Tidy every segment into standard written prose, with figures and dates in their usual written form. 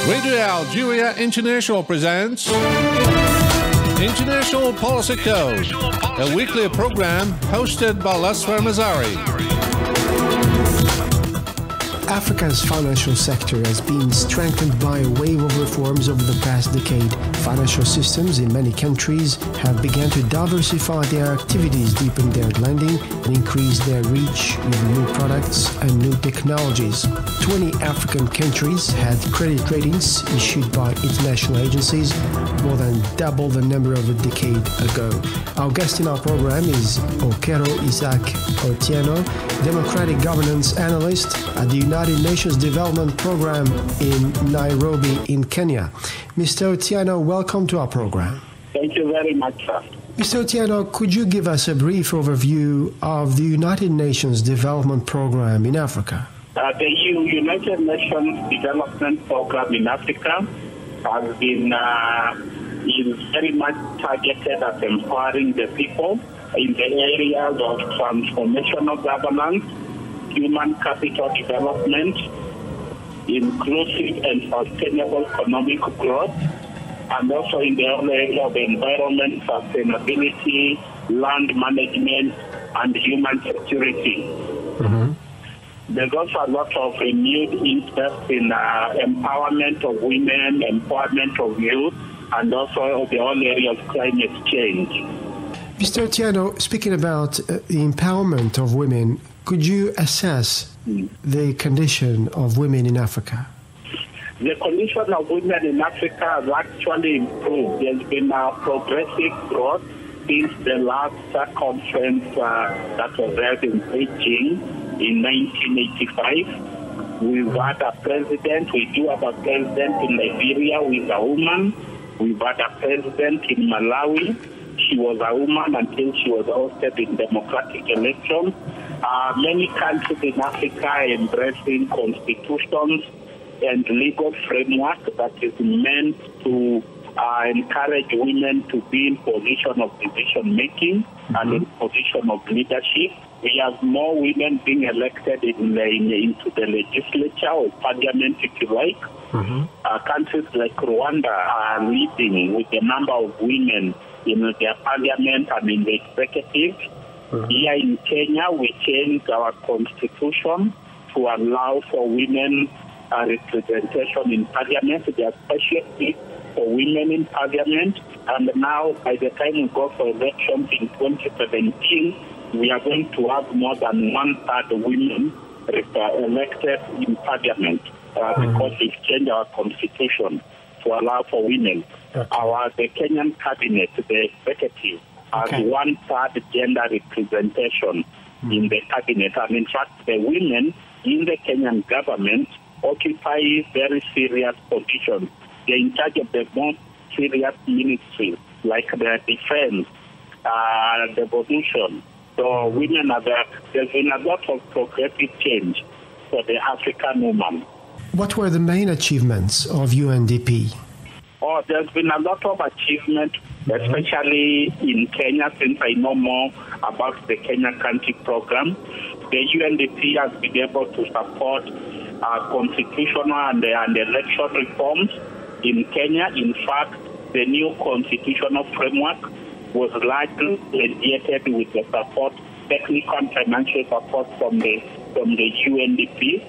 Radio Algeria International presents International Policy Code, a weekly program hosted by Lasfer Mazari. Africa's financial sector has been strengthened by a wave of reforms over the past decade. Financial systems in many countries have begun to diversify their activities, deepen their lending, and increase their reach with new products and new technologies. 20 African countries had credit ratings issued by international agencies, more than double the number of a decade ago. Our guest in our program is Okero Isaac Otieno, Democratic Governance Analyst at the United Nations Development Program in Nairobi in Kenya. Mr. Otieno, welcome to our program. Thank you very much, sir. Mr. Otieno, could you give us a brief overview of the United Nations Development Program in Africa? The United Nations Development Program in Africa has been is very much targeted at empowering the people in the areas of transformational governance, human capital development, inclusive and sustainable economic growth, and also in the area of environment, sustainability, land management, and human security. Mm-hmm. There's also a lot of renewed interest in empowerment of women, empowerment of youth, and also the whole area of climate change. Mr. Otieno, speaking about the empowerment of women, could you assess the condition of women in Africa? The condition of women in Africa has actually improved. There's been a progressive growth since the last conference that was held in Beijing in 1985. We've had a president, we do have a president in Liberia who is a woman. We've had a president in Malawi. She was a woman until she was hosted in democratic elections. Many countries in Africa are embracing constitutions and legal framework that is meant to encourage women to be in position of decision-making and in position of leadership. We have more women being elected into the legislature or parliament, if you like. Countries like Rwanda are leading with the number of women in their parliament and in the executive. Here in Kenya, we changed our constitution to allow for women representation in parliament. There are special seats for women in parliament. And now, by the time we go for elections in 2017, we are going to have more than one-third women elected in parliament because we've changed our constitution to allow for women. The Kenyan cabinet, the executive, has one-third gender representation in the cabinet. And in fact, the women in the Kenyan government occupy very serious positions. They're in charge of the most serious ministries, like the defense, the evolution. So women are there. There's been a lot of progressive change for the African woman. What were the main achievements of UNDP? There's been a lot of achievement, especially in Kenya, since I know more about the Kenya country program. The UNDP has been able to support constitutional and election reforms in Kenya. In fact, the new constitutional framework was largely mediated with the support, technical and financial support from the UNDP.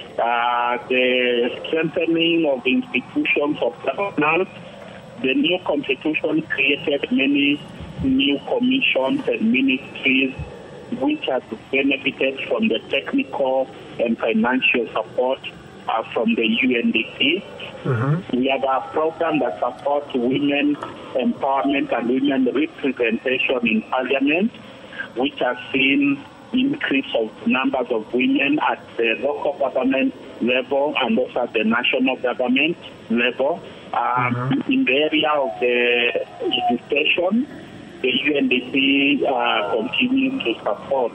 The strengthening of the institutions of governance, the new constitution created many new commissions and ministries which have benefited from the technical and financial support from the UNDP. We have a program that supports women empowerment and women representation in parliament, which has seen increase of numbers of women at the local government level and also at the national government level. In the area of the education, the UNDP continues to support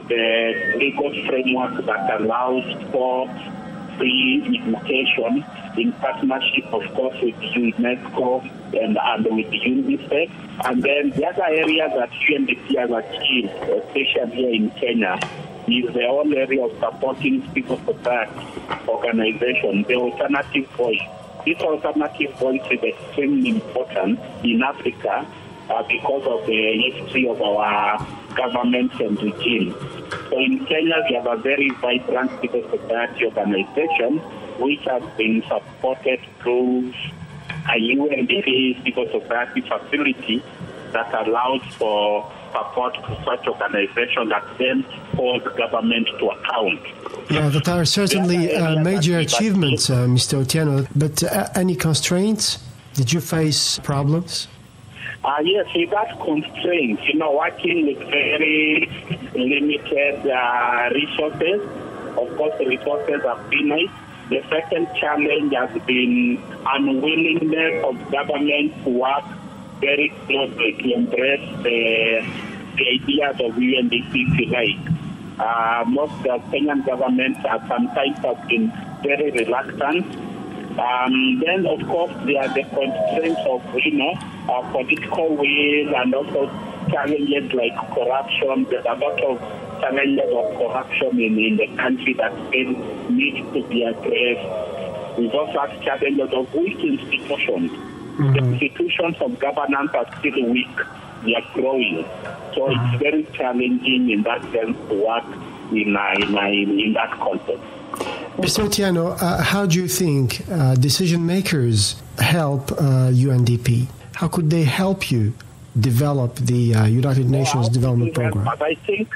the legal framework that allows for free education in partnership, of course, with UNESCO and with UNICEF. And then the other area that UNDP has achieved, especially here in Kenya, is the whole area of supporting civil society organizations, the alternative voice. This alternative voice is extremely important in Africa because of the history of our governments and regimes. So in Kenya, we have a very vibrant civil society organization which has been supported through a UNDP civil society facility that allows for support to such organizations that then hold government to account. Yeah, that are certainly major achievements, Mr. Otieno. But any constraints? Did you face problems? Yes, without constraints, working with very limited resources. Of course, the resources are finite. The second challenge has been unwillingness of government to work very closely to embrace the ideas of UNDP, if you like. Most of the Kenyan governments sometimes have been very reluctant. Then, of course, there are the constraints of, political will and also challenges like corruption. There's a lot of challenges of corruption in the country that still need to be addressed. We've also had challenges of weak institutions. Mm-hmm. The institutions of governance are still weak. They are growing. So it's very challenging in that sense to work in that context. Mr. Otieno, how do you think decision makers help UNDP? How could they help you develop the United Nations Development Program? I think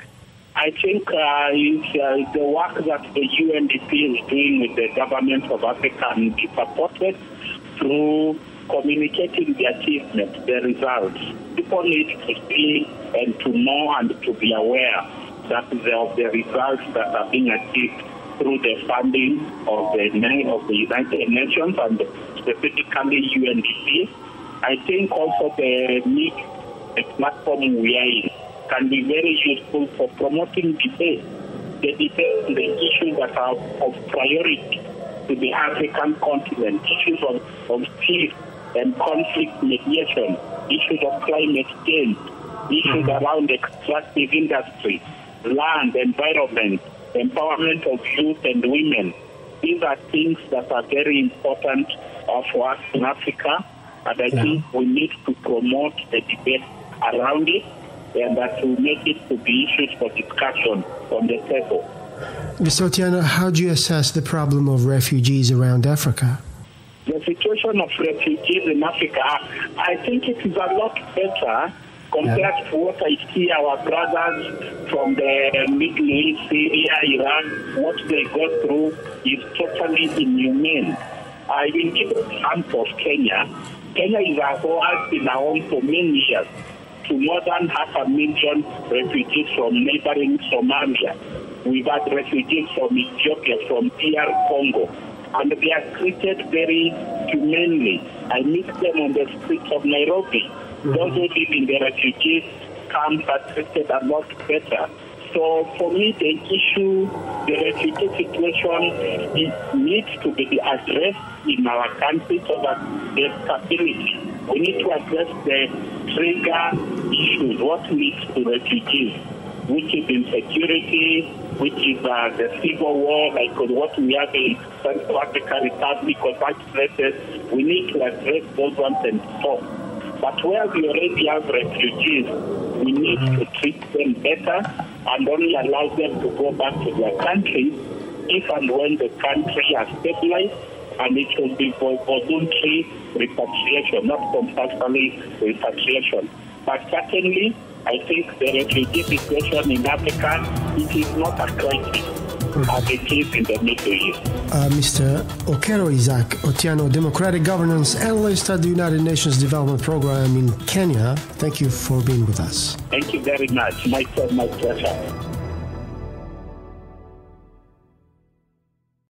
the work that the UNDP is doing with the government of Africa can be supported through communicating the achievements, the results. People need to see and to know and to be aware that of the results that are being achieved through the funding of the United Nations and specifically UNDP. I think also the platform we are in can be very useful for promoting debate. The debate on the issues that are of priority to the African continent, issues of peace and conflict mediation, issues of climate change, issues around extractive industry, land, environment, empowerment of youth and women. These are things that are very important for us in Africa, and I think we need to promote the debate around it and that to make it to be issues for discussion on the table. Mr. Otieno, how do you assess the problem of refugees around Africa? The situation of refugees in Africa, I think it is a lot better compared to what I see our brothers from the Middle East, Syria, Iran, what they go through is totally inhumane. I will give an example of Kenya. Kenya has been a home for many years to more than 500,000 refugees from neighboring Somalia. We've had refugees from Ethiopia, from DR Congo, and they are treated very humanely. I meet them on the streets of Nairobi. Those who live in the refugees camps are treated a lot better. So for me, the refugee situation needs to be addressed in our country so that there's stability. We need to address the trigger issues, what leads to refugees, which is insecurity, which is the civil war, like what we have in Central African Republic or such places. We need to address those ones and stop. But where we already have refugees, we need to treat them better and only allow them to go back to their countries if and when the country has stabilized, and it will be for voluntary repatriation, not compulsory repatriation. But certainly, I think the refugee situation in Africa, it is not a crisis as it is in the Middle East. Mr. Okero Isaac Otieno, Democratic Governance Analyst at the United Nations Development Program in Kenya, thank you for being with us. Thank you very much. My pleasure.